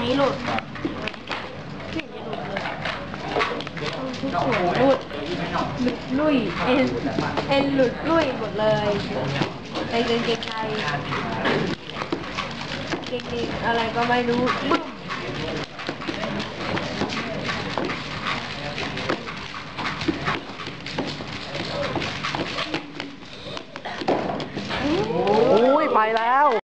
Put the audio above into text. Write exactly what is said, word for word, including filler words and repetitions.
นี้หลุดทุกส่วนหลุดหลุดลุ่ยเอ็นเอ็นหลุดลุ่ยหมดเลยไอ้เกงเกงในเกงเกงอะไรก็ไม่รู้บึ้ม